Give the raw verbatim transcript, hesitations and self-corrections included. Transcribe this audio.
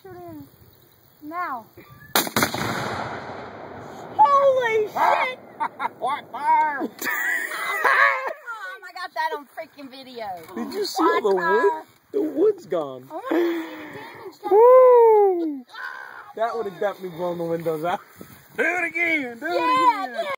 Shoot in. Now. Holy shit! What fire? Mom, I got that on freaking video. Did you see all the wood? The wood's gone. I want to see the damage. Woo! That would have got me blowing the windows out. Do it again. Do it Yeah, again. yeah.